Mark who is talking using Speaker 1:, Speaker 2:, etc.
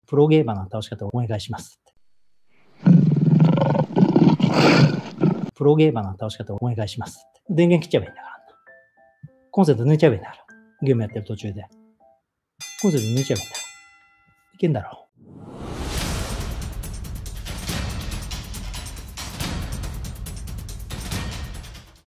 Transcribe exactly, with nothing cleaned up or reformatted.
Speaker 1: プロゲーマーの倒し方をお願いしますって。プロゲーマーの倒し方をお願いしますって。電源切っちゃえばいいんだから。コンセント抜いちゃえばいいんだから。ゲームやってる途中で。コンセント抜いちゃえばいいんだから。いけんだろう。